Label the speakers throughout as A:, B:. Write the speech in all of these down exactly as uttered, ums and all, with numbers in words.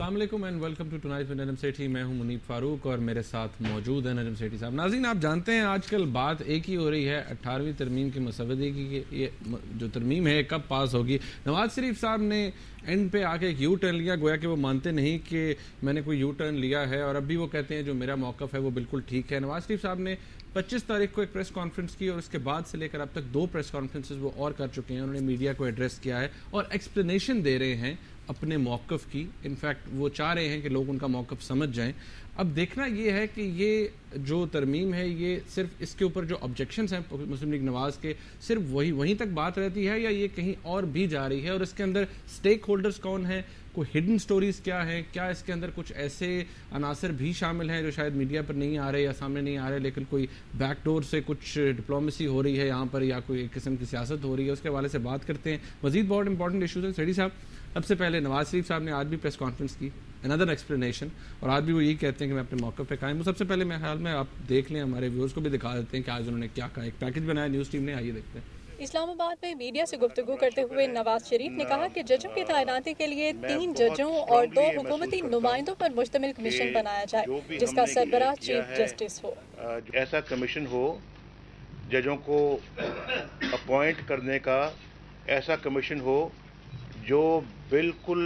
A: السلام علیکم and welcome to tonight with Najam Sethi. میں ہوں منیب فاروق اور میرے ساتھ موجود ہیں نجم سیٹھی صاحب. ناظرین, آپ جانتے ہیں آج کل بات ایک ہی ہو رہی ہے اٹھارہویں ترمیم کے مسودے کی کہ یہ جو ترمیم ہے کب پاس ہوگی. نواز شریف صاحب نے اینڈ پہ آ کے ایک یو ٹرن لیا, گویا کہ وہ مانتے نہیں کہ میں نے کوئی یو ٹرن لیا ہے, اور اب بھی وہ کہتے ہیں جو میرا موقف ہے وہ بالکل ٹھیک ہے. نواز شریف صاحب نے پچیس تاریخ کو ایک پریس کانفرنس کی اور اس کے بعد سے لے کر اب تک دو پریس کانفرنسز وہ اور کر چکے ہیں. انہوں نے میڈیا کو ایڈریس کیا ہے اور ایکسپلینیشن دے رہے ہیں اپنے موقف کی. انفیکٹ وہ چاہ رہے ہیں کہ لوگ ان کا موقف سمجھ جائیں. اب دیکھنا یہ ہے کہ یہ جو ترمیم ہے یہ صرف اس کے اوپر جو آبجیکشنز ہیں مسلم لیگ نواز کے صرف وہی وہیں تک بات رہتی ہے یا یہ کہیں اور بھی جا رہی ہے, اور اس کے اندر سٹیک ہولڈرز کون ہیں, کوئی ہڈن سٹوریز کیا ہیں, کیا اس کے اندر کچھ ایسے عناصر بھی شامل ہیں جو شاید میڈیا پر نہیں آ رہے یا سامنے نہیں آ رہے لیکن کوئی بیک ڈور سے کچھ ڈپلومیسی ہو رہی ہے یہاں پر یا کوئی ایک قسم کی سیاست ہو رہی ہے. اس کے حوالے سے بات کرتے ہیں. مزید بہت امپورٹنٹ ایشوز ہیں. سیٹھی صاحب, سب سے پہلے نواز شریف صاحب نے آج بھی پریس کانفرنس کی, اندر ایکسپلینیشن, اور آج بھی وہ یہی کہتے ہیں کہ میں اپنے موقع پہ قائم ہوں. سب سے پہلے میرے خیال میں آپ دیکھ لیں, ہمارے ویورز کو بھی دکھا دیتے ہیں کہ آج انہوں نے کیا کہا. ایک پیکج بنایا نیوز ٹیم نے, آئیے دیکھتے ہیں.
B: اسلام آباد میں میڈیا سے گفتگو کرتے ہوئے نواز شریف نے کہا کہ ججوں کی تعیناتی کے لیے تین ججوں اور دو حکومتی نمائندوں پر مشتمل کمیشن بنایا جائے جس کا سربراہ چیف جسٹس ہو.
C: ایسا کمیشن ہو ججوں کو اپوائنٹ کرنے کا, ایسا کمیشن ہو جو بالکل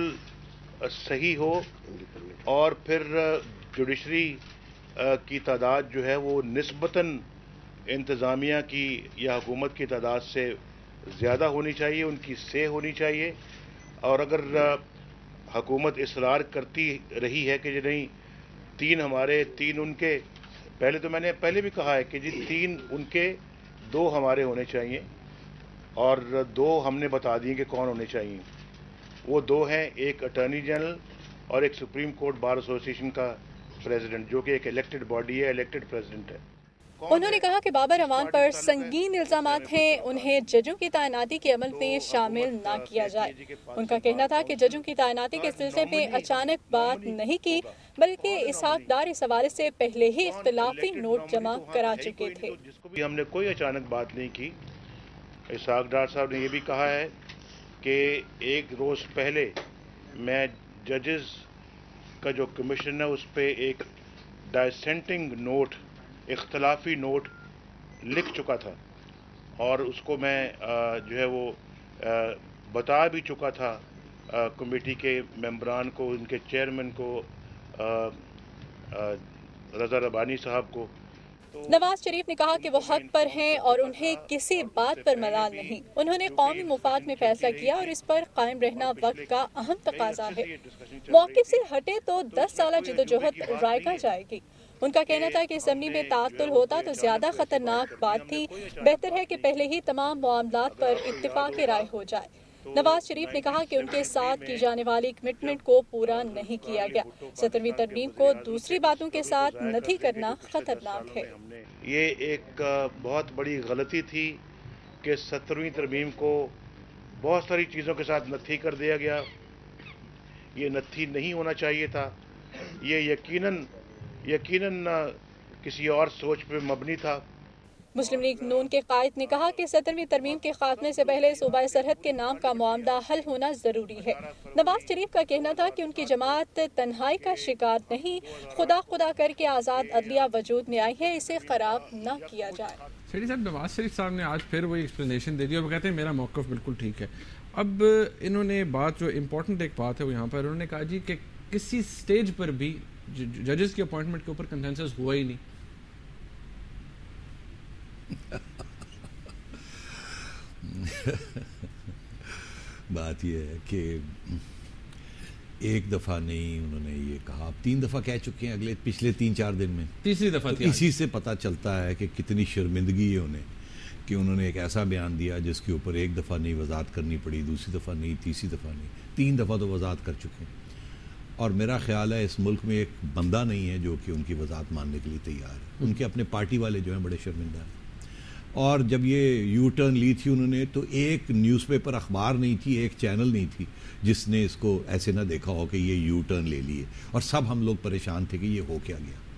C: صحیح ہو, اور پھر جوڈیشری کی تعداد جو ہے وہ نسبتاً انتظامیہ کی یا حکومت کی تعداد سے زیادہ ہونی چاہیے, ان کی سے ہونی چاہیے. اور اگر حکومت اصرار کرتی رہی ہے کہ نہیں تین ہمارے تین ان کے, پہلے تو میں نے پہلے بھی کہا ہے کہ جی تین ان کے دو ہمارے ہونے چاہیے, اور دو ہم نے بتا دیے کہ کون ہونے چاہیے. وہ دو ہیں, ایک اٹارنی جنرل اور ایک سپریم کورٹ بار ایسوسی ایشن کا پریزیڈنٹ, جو کہ ایک الیکٹڈ باڈی ہے, الیکٹڈ پریزیڈنٹ ہے.
B: انہوں نے کہا کہ بابر اعوان پر سنگین الزامات ہیں, انہیں ججوں کی تعیناتی کے عمل میں شامل نہ کیا جائے. ان کا کہنا تھا کہ ججوں کی تعیناتی کے سلسلے میں اچانک بات نہیں کی بلکہ اسحاق ڈار اس حوالے سے پہلے ہی اختلافی نوٹ جمع کرا چکے تھے.
C: ہم نے کوئی اچانک بات نہیں کی. اسحاق ڈار صاحب نے یہ بھی کہا ہے کہ ایک روز پہلے میں ججز کا جو کمیشن ہے اس پہ ایک ڈائسینٹنگ نوٹ, اختلافی نوٹ لکھ چکا تھا, اور اس کو میں جو ہے وہ بتا بھی چکا تھا کمیٹی کے ممبران کو, ان کے چیئرمین کو, رضا ربانی صاحب کو.
B: نواز شریف نے کہا کہ وہ حق پر ہیں اور انہیں کسی بات پر ملال نہیں. انہوں نے قومی مفاد میں فیصلہ کیا اور اس پر قائم رہنا وقت کا اہم تقاضا ہے. موقف سے ہٹے تو دس سالہ جدوجہد رائگاں جائے گی. ان کا کہنا تھا کہ اسمبلی میں تعطل ہوتا تو زیادہ خطرناک بات تھی, بہتر ہے کہ پہلے ہی تمام معاملات پر اتفاق رائے ہو جائے. نواز شریف نے کہا کہ ان کے ساتھ کی جانے والی کمٹمنٹ کو پورا نہیں کیا گیا. سترویں ترمیم کو دوسری باتوں کے ساتھ نتھی کرنا خطرناک ہے.
C: یہ ایک بہت بڑی غلطی تھی کہ سترویں ترمیم کو بہت ساری چیزوں کے ساتھ نتھی کر دیا گیا. یہ نتھی نہیں ہونا چاہیے تھا. یہ یقیناً یقیناً کسی اور سوچ پہ مبنی تھا.
B: مسلم لیگ نون کے قائد نے کہا کہ سترویں ترمیم کے خاتمے سے پہلے صوبہ سرحد کے نام کا معاملہ حل ہونا ضروری ہے. نواز شریف کا کہنا تھا کہ ان کی جماعت تنہائی کا شکار نہیں, خدا خدا کر کے آزاد عدلیہ وجود میں آئی ہے, اسے خراب نہ کیا جائے.
A: سیٹھی صاحب, نواز شریف صاحب نے آج پھر وہی ایکسپلینیشن دے دی اور وہ کہتے ہیں میرا موقف بالکل ٹھیک ہے. اب انہوں نے بات جو امپورٹنٹ ایک بات ہے وہ یہاں پر انہوں نے کہا جی کہ کسی سٹیج پر بھی ججز کی اپوائنٹمنٹ کے اوپر کنسنسس ہوا ہی نہیں.
D: بات یہ ہے کہ ایک دفعہ نہیں انہوں نے یہ کہا, اب تین دفعہ کہہ چکے ہیں اگلے پچھلے تین چار دن میں,
A: تیسری دفعہ.
D: اسی سے پتہ چلتا ہے کہ کتنی شرمندگی ہے انہیں کہ انہوں نے ایک ایسا بیان دیا جس کے اوپر ایک دفعہ نہیں وضاحت کرنی پڑی, دوسری دفعہ نہیں, تیسری دفعہ نہیں, تین دفعہ تو وضاحت کر چکے ہیں. اور میرا خیال ہے اس ملک میں ایک بندہ نہیں ہے جو کہ ان کی وضاحت ماننے کے لیے تیار ہے. ان کے اپنے پارٹی والے جو ہیں بڑے شرمندہ ہیں. اور جب یہ یو ٹرن لی تھی انہوں نے تو ایک نیوز پیپر اخبار نہیں تھی, ایک چینل نہیں تھی جس نے اس کو ایسے نہ دیکھا ہو کہ یہ یو ٹرن لے لیے, اور سب ہم لوگ پریشان تھے کہ یہ ہو کیا گیا.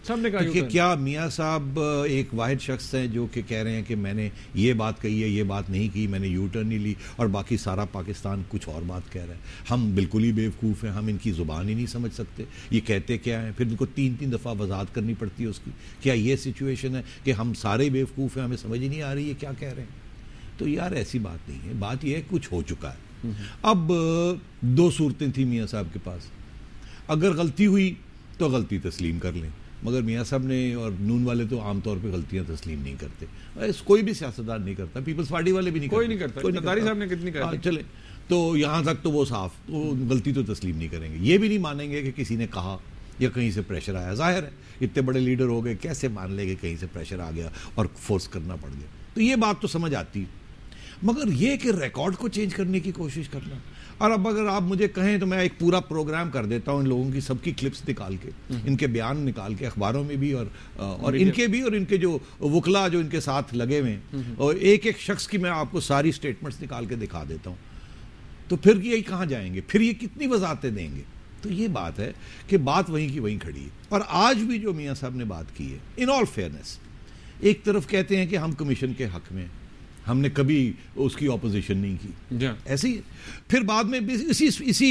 A: سب نے کہا
D: کہ کیا میاں صاحب ایک واحد شخص ہیں جو کہ کہہ رہے ہیں کہ میں نے یہ بات کہی ہے، یہ بات نہیں کی، میں نے یو ٹرن نہیں لی، اور باقی سارا پاکستان کچھ اور بات کہہ رہا ہے. ہم بالکل ہی بیوقوف ہیں، ہم ان کی زبان ہی نہیں سمجھ سکتے، یہ کہتے کیا ہیں، پھر ان کو تین تین دفعہ وضاحت کرنی پڑتی ہے اس کی. کیا یہ سچویشن ہے کہ ہم سارے بیوقوف ہیں، ہمیں سمجھ ہی نہیں آ رہی ہے کیا کہہ رہے ہیں؟ تو یار ایسی بات نہیں ہے. بات یہ ہے کچھ ہو چکا ہے. اب دو صورتیں تھیں میاں صاحب کے پاس. اگر غلطی ہوئی تو غلطی تسلیم کر لیں، مگر میاں صاحب نے اور نون والے تو عام طور پہ غلطیاں تسلیم نہیں کرتے. کوئی بھی سیاستدان نہیں کرتا، پیپلز پارٹی والے بھی نہیں کرتے،
A: کوئی نہیں کرتا. قطاری صاحب نے کتنی کہا
D: چلے تو یہاں تک تو وہ صاف، تو غلطی تو تسلیم نہیں کریں گے. یہ بھی نہیں مانیں گے کہ کسی نے کہا یا کہیں سے پریشر آیا. ظاہر ہے اتنے بڑے لیڈر ہو گئے، کیسے مان لے کہ کہیں سے پریشر آ گیا اور فورس کرنا پڑ گیا. تو یہ بات تو سمجھ آتی ہے، مگر یہ کہ ریکارڈ کو چینج کرنے کی کوشش کرنا. اور اب اگر آپ مجھے کہیں تو میں ایک پورا پروگرام کر دیتا ہوں ان لوگوں کی سب کی کلپس نکال کے، ان کے بیان نکال کے اخباروں میں بھی، اور اور ان کے بھی، اور ان کے جو وکلا جو ان کے ساتھ لگے ہوئے ہیں، اور ایک ایک شخص کی میں آپ کو ساری سٹیٹمنٹس نکال کے دکھا دیتا ہوں. تو پھر یہ کہاں جائیں گے؟ پھر یہ کتنی وضاحتیں دیں گے؟ تو یہ بات ہے کہ بات وہیں کی وہیں کھڑی ہے. اور آج بھی جو میاں صاحب نے بات کی ہے، ان آل فیئرنیس، ایک طرف کہتے ہیں کہ ہم کمیشن کے حق میں، ہم نے کبھی اس کی اپوزیشن نہیں کی، ایسے ہی پھر بعد میں اسی اسی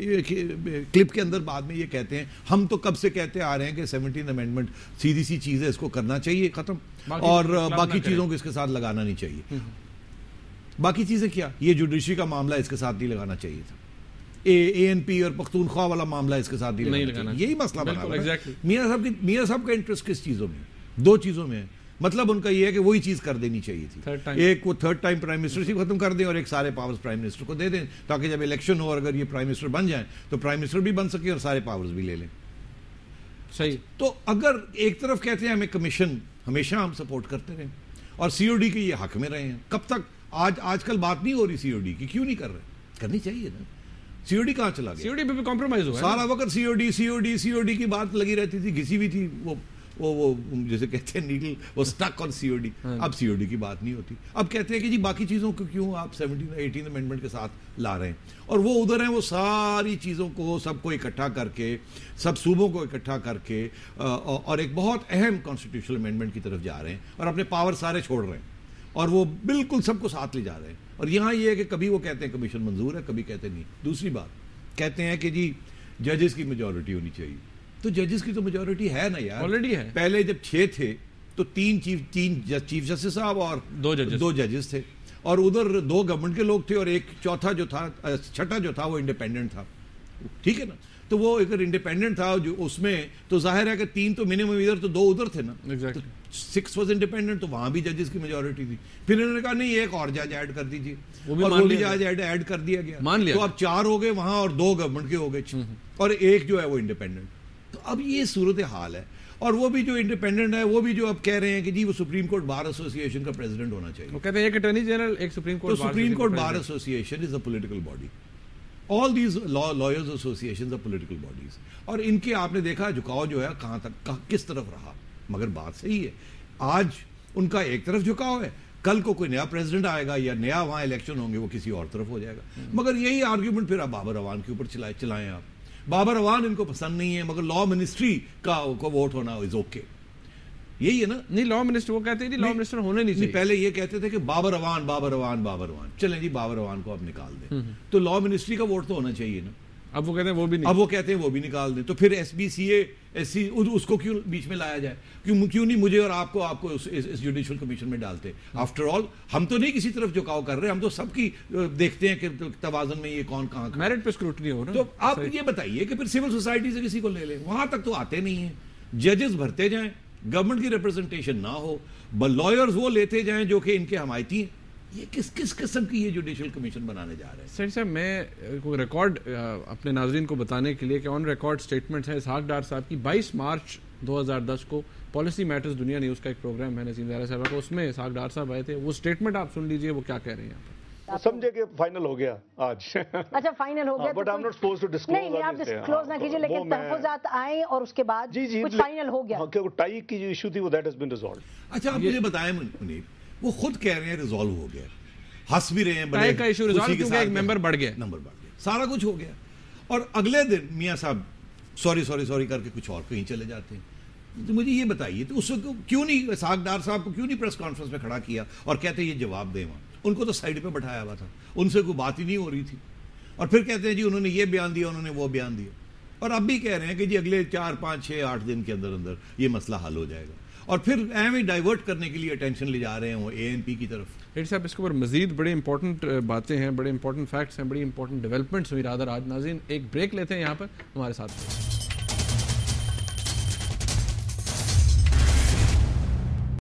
D: کلپ کے اندر بعد میں یہ کہتے ہیں ہم تو کب سے کہتے آ رہے ہیں کہ سیونٹین امینڈمنٹ سیدھی سی چیز ہے، اس کو کرنا چاہیے ختم، اور باقی چیزوں کو اس کے ساتھ لگانا نہیں چاہیے. باقی چیزیں کیا؟ یہ جوڈیشری کا معاملہ اس کے ساتھ نہیں لگانا چاہیے تھا، اے این پی اور پختونخوا والا معاملہ اس کے ساتھ نہیں لگانا چاہیے. یہی مسئلہ بنا ہے. میاں صاحب کی میاں صاحب کا انٹرسٹ کس چیزوں میں؟ دو چیزوں میں ہے. مطلب ان کا یہ ہے کہ وہی چیز کر دینی چاہیے تھی، ایک وہ تھرڈ ٹائم پرائم منسٹرشپ ختم کر دیں اور ایک سارے پاورز پرائم منسٹر کو دے دیں، تاکہ جب الیکشن ہو اور اگر یہ پرائم منسٹر بن جائیں تو پرائم منسٹر بھی بن سکے اور سارے پاورز بھی لے لیں.
A: صحیح.
D: تو اگر ایک طرف کہتے ہیں ہمیں کمیشن ہمیشہ ہم سپورٹ کرتے رہیں اور سی او ڈی کے یہ حق میں رہے ہیں، کب تک؟ آج آج کل بات نہیں ہو رہی سی او ڈی کی، کیوں نہیں کر رہے؟ کرنی چاہیے نا. سی او ڈی کہاں چلا گیا؟
A: سی او ڈی پہ بھی کمپرومائز ہوا،
D: سارا وقت C O D C O D C O D کی بات لگی رہتی تھی، گھسی ہوئی تھی وہ وہ وہ جیسے کہتے ہیں نیڈل وہ سٹک آن سی او ڈی. اب سی او ڈی کی بات نہیں ہوتی. اب کہتے ہیں کہ جی باقی چیزوں کو کیوں آپ سیونٹین ایٹین امینڈمنٹ کے ساتھ لا رہے ہیں، اور وہ ادھر ہیں وہ ساری چیزوں کو سب کو اکٹھا کر کے، سب صوبوں کو اکٹھا کر کے اور ایک بہت اہم کانسٹیٹیوشنل امینڈمنٹ کی طرف جا رہے ہیں اور اپنے پاور سارے چھوڑ رہے ہیں اور وہ بالکل سب کو ساتھ لے جا رہے ہیں. اور یہاں یہ ہے کہ کبھی وہ کہتے ہیں کمیشن منظور ہے، کبھی کہتے نہیں. دوسری بات کہتے ہیں کہ جی ججز کی میجورٹی ہونی چاہیے. تو ججز کی تو میجورٹی ہے نا یار،
A: آلریڈی ہے.
D: پہلے جب چھ تھے تو تین چیف تین چیف جسٹس صاحب اور
A: دو ججز
D: دو ججز تھے، اور ادھر دو گورنمنٹ کے لوگ تھے اور ایک چوتھا جو تھا چھٹا جو تھا وہ انڈیپینڈنٹ تھا. ٹھیک ہے نا. تو وہ اگر انڈیپینڈنٹ تھا جو اس میں تو ظاہر ہے کہ تین تو منیمم ادھر تو دو ادھر تھے نا. سکس واز انڈیپینڈنٹ، تو وہاں بھی ججز کی میجورٹی تھی. پھر انہوں نے کہا نہیں ایک اور جج ایڈ کر دیجیے، اور وہ بھی جج ایڈ کر دیا گیا. تو اب چار ہو گئے وہاں اور دو گورنمنٹ کے ہو گئے اور ایک جو ہے وہ انڈیپینڈنٹ. تو اب یہ صورت حال ہے. اور وہ بھی جو انڈیپینڈنٹ ہے وہ بھی جو اب کہہ رہے ہیں کہ جی وہ سپریم کورٹ بار ایسوسی ایشن کا پریزیڈنٹ ہونا چاہیے.
A: وہ کہتے ہیں ایک اٹارنی جنرل ایک سپریم کورٹ.
D: تو supreme court bar association is a political body. All these lawyers associations are political bodies. اور ان کے آپ نے دیکھا جھکاؤ جو ہے کہاں تک کس طرف رہا. مگر بات صحیح ہے، آج ان کا ایک طرف جھکاؤ ہے، کل کو کوئی نیا پریزیڈنٹ آئے گا یا نیا وہاں الیکشن ہوں گے وہ کسی اور طرف ہو جائے گا. مگر یہی آرگیومنٹ پھر اب بابر اعوان کے اوپر چلائے چلائیں آپ. بابر اعوان ان کو پسند نہیں ہے، مگر لا منسٹری کا کو ووٹ ہونا از اوکے. یہی ہے نا.
A: نہیں لا منسٹر وہ کہتے ہیں لا منسٹر ہونے نہیں چاہیے.
D: پہلے یہ کہتے تھے کہ بابر اعوان بابر اعوان بابر اعوان. چلیں جی بابر اعوان کو اب نکال دیں تو لا منسٹری کا ووٹ تو ہونا چاہیے نا.
A: اب وہ کہتے ہیں وہ بھی نہیں.
D: اب وہ کہتے ہیں وہ بھی نکال دیں. تو پھر S B C A S C اس کو کیوں بیچ میں لایا جائے؟ کیوں کیوں نہیں مجھے اور آپ کو آپ کو اس جوڈیشل کمیشن میں ڈالتے؟ آفٹر آل ہم تو نہیں کسی طرف جھکاؤ کر رہے، ہم تو سب کی دیکھتے ہیں کہ توازن میں یہ کون کہاں
A: میرٹ پہ اسکروٹنی ہو نا. تو
D: آپ یہ بتائیے کہ پھر سول سوسائٹی سے کسی کو لے لیں، وہاں تک تو آتے نہیں ہیں. ججز بھرتے جائیں، گورنمنٹ کی ریپرزنٹیشن نہ ہو، لائرز وہ لیتے جائیں جو کہ ان کے حمایتی ہیں. یہ کس کس قسم کی یہ جوڈیشل کمیشن بنانے جا رہے ہیں؟
A: سر صاحب میں کوئی ریکارڈ اپنے ناظرین کو بتانے کے لیے کہ آن ریکارڈ سٹیٹمنٹس ہیں اسحاق ڈار صاحب کی. بائیس مارچ دو ہزار دس کو پالیسی میٹرز دنیا نیوز کا ایک پروگرام ہے نسیم زہرا صاحبہ کا، اس میں اسحاق ڈار صاحب آئے تھے. وہ سٹیٹمنٹ آپ سن لیجئے وہ کیا کہہ رہے ہیں یہاں پر.
E: سمجھے کہ فائنل ہو گیا آج.
F: اچھا فائنل ہو گیا
E: but I'm not supposed to disclose.
F: نہیں آپ ڈسکلوز نہ کیجئے، لیکن تحفظات آئیں اور اس کے بعد کچھ فائنل ہو گیا.
E: ہاں کیونکہ ٹائی کی جو ایشو تھی وہ دیٹ ہیز بین ریزالوڈ.
D: اچھا آپ مجھے بتائیں منیب، وہ خود کہہ رہے ہیں ریزالو ہو گیا، ہنس بھی رہے ہیں،
A: ٹائی کا ایشو ریزالو کیونکہ ایک ممبر بڑھ گیا
D: نمبر بڑھ گیا، سارا کچھ ہو گیا. اور اگلے دن میاں صاحب سوری سوری سوری کر کے کچھ اور کہیں چلے جاتے ہیں. مجھے یہ بتائیے تو اس کو کیوں نہیں اسحاق ڈار صاحب کو کیوں نہیں پریس کانفرنس میں کھڑا کیا اور کہتے یہ جواب دیں وہاں؟ ان کو تو سائڈ پہ بٹھایا ہوا تھا, ان سے کوئی بات ہی نہیں ہو رہی تھی, اور پھر کہتے ہیں جی انہوں نے یہ بیان دیا, انہوں نے وہ بیان دیا, اور اب بھی کہہ رہے ہیں کہ جی اگلے چار پانچ چھ آٹھ دن کے اندر اندر یہ مسئلہ حل ہو جائے گا, اور پھر اہم ہی ڈائیورٹ کرنے کے لیے اٹینشن لے جا رہے ہیں وہ اے این پی کی طرف.
A: ڈاکٹر صاحب اس کے اوپر مزید بڑے امپورٹنٹ باتیں ہیں, بڑے امپورٹنٹ فیکٹس ہیں, بڑی امپورٹنٹ ڈیولپمنٹس ہوئی رادر آج. ناظرین ایک بریک لیتے ہیں یہاں پر, ہمارے ساتھ